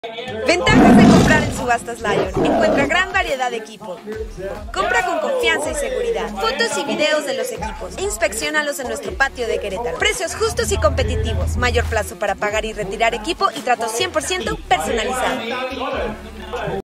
Ventajas de comprar en Subastas Lion. Encuentra gran variedad de equipos. Compra con confianza y seguridad. Fotos y videos de los equipos. Inspecciónalos en nuestro patio de Querétaro. Precios justos y competitivos. Mayor plazo para pagar y retirar equipo y trato 100% personalizado.